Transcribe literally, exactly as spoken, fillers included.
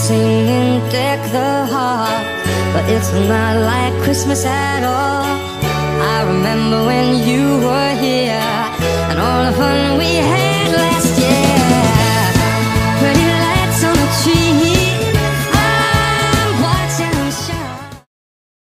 singing deck the halls, but it's not like Christmas at all. I remember when you were